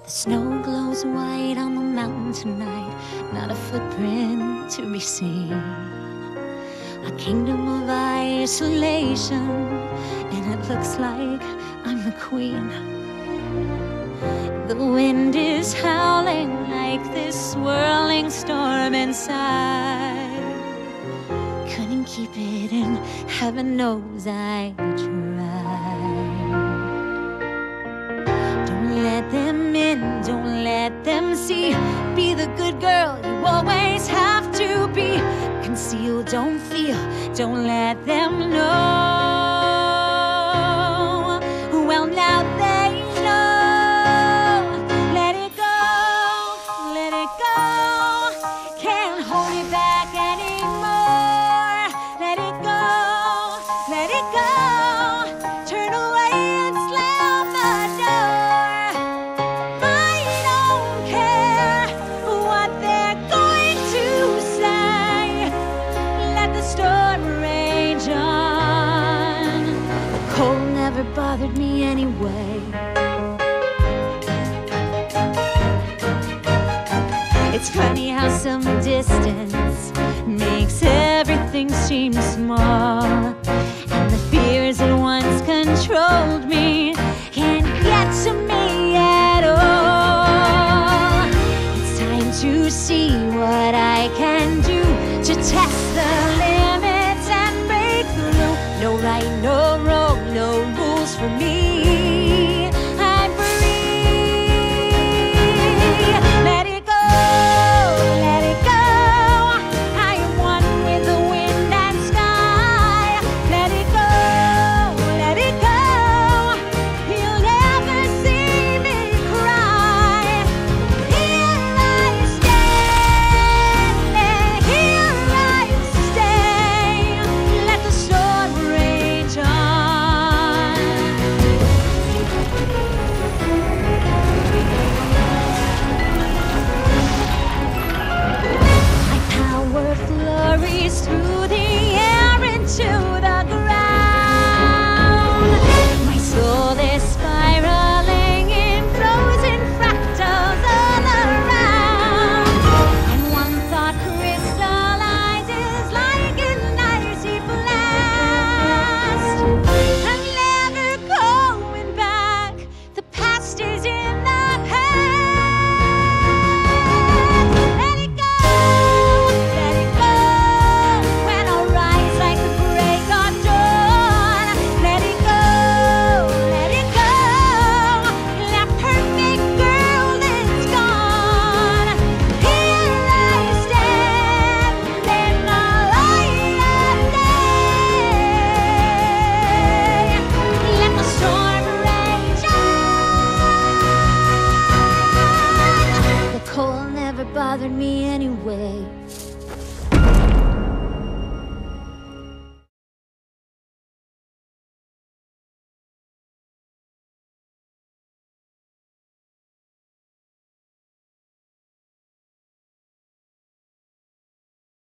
The snow glows white on the mountain tonight, not a footprint to be seen. A kingdom of isolation, and it looks like I'm the queen. The wind is howling like this swirling storm inside. Couldn't keep it in, heaven knows I tried. Don't let them in, don't let them see. Be the good girl you always have to be. Conceal, don't feel, don't let them know. Well, now they know. Let it go, let it go. Can't hold it back anymore. Let it go, let it go. Turn away and slam the door. I don't care what they're going to say. Let the storm rage on. The cold never bothered me anyway. It's funny how some distance makes everything seem small.